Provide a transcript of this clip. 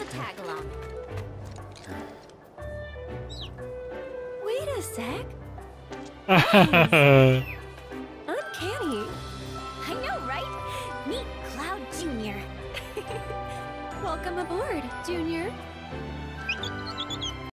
tag along. Wait a sec. Uncanny. I know, right? Meet Cloud Jr. Welcome aboard, Junior.